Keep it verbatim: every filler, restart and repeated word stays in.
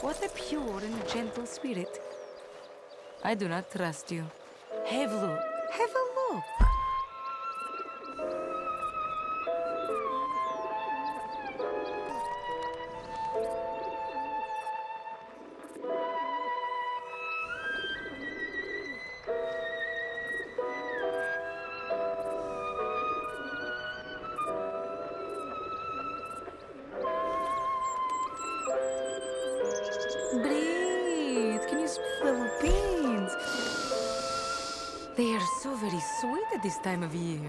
What a pure and gentle spirit. I do not trust you. Have a look. Have a look. Breathe. Can you smell the beans? They are so very sweet at this time of year.